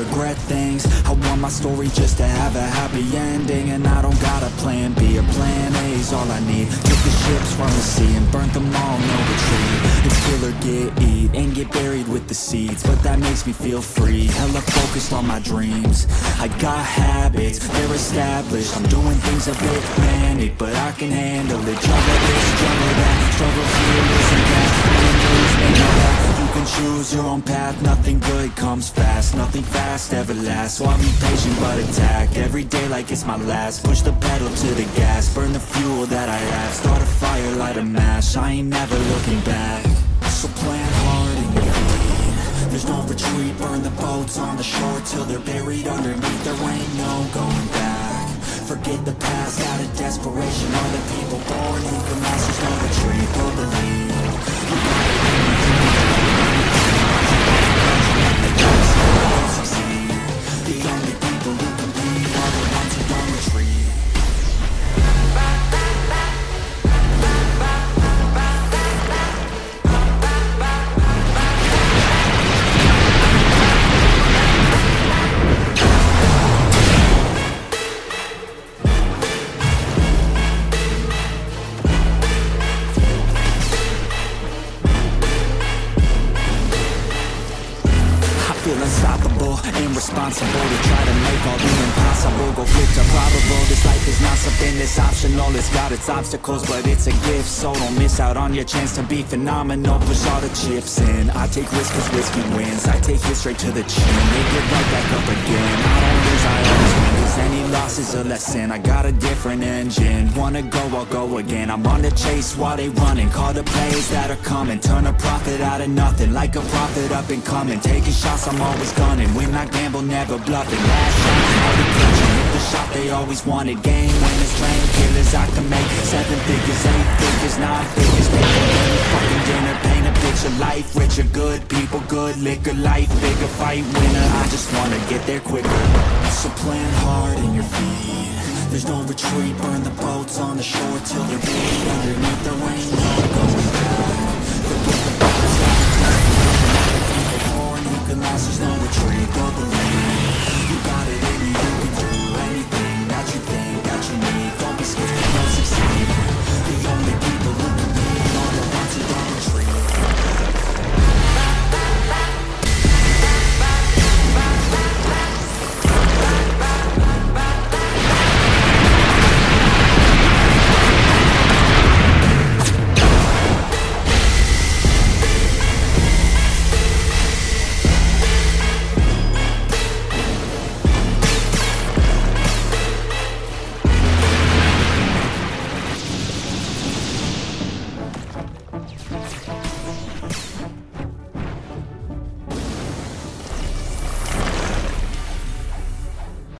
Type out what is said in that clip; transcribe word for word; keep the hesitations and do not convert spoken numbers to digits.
regret things. I want my story just to have a happy ending, and I don't got a plan B or plan A is all I need. Took the ships from the sea and burnt them all, no retreat. It's kill or get eat and get buried with the seeds, but that makes me feel free. Hella focused on my dreams. I got habits, they're established. I'm doing things a bit manic, but I can handle it. Juggle this, juggle that, struggle here, listen that. Win, lose, make it up. You can choose your own path. Nothing good comes fast, nothing fast ever lasts. So I'll be patient but attack every day like it's my last. Push the pedal to the gas, burn the fuel that I have. Start a fire, light a match, I ain't never looking back. So plant hard in your feet, there's no retreat. Burn the boats on the shore till they're buried underneath. There ain't no going back. Forget the past, out of desperation. All the people born who can last, there's no retreat. Don't believe you gotta succeed. The only people who compete are the ones who don't retreat. Unstoppable, irresponsible to try to make all the impossible go flip to probable. This life is not something that's optional, it's got its obstacles, but it's a gift. So don't miss out on your chance to be phenomenal. Push all the chips in, I take risks cause whiskey wins. I take it straight to the chin, they get right back up again. I don't lose, I always win, cause any loss is a lesson. I got a different engine, wanna go, I'll go again. I'm on the chase while they running, call the plays that are coming. Turn a profit out of nothing, like a prophet up and coming. Taking shots, I'm always gunning. When I gamble, never bluffing. Last shot, I'll be clutching. Hit the shot they always wanted. Game winners, train killers. I can make seven figures, eight figures, nine figures. Pay for any fucking dinner. Paint a picture, life richer. Good people, good liquor. Life bigger, fight winner. I just wanna get there quicker. So plant hard in your feet, there's no retreat. Burn the boats on the shore till they're buried underneath. There ain't no going back. Forget the past, out of desperation. All the people born who can last, there's no retreat.